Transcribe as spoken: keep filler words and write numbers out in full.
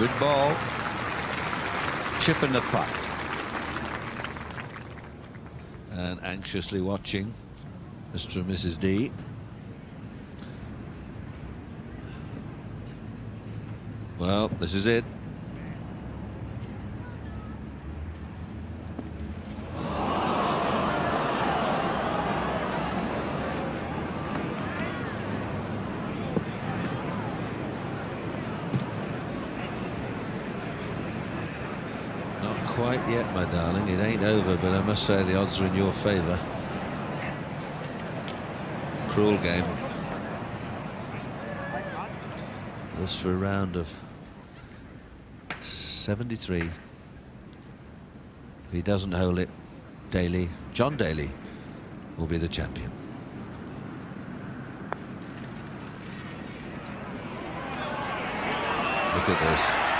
Good ball. Chip in the putt. And anxiously watching Mister and Missus D. Well, this is it. Not quite yet, my darling. It ain't over, but I must say the odds are in your favour. Cruel game. This for a round of seventy-three. If he doesn't hole it, Daly, John Daly, will be the champion. Look at this.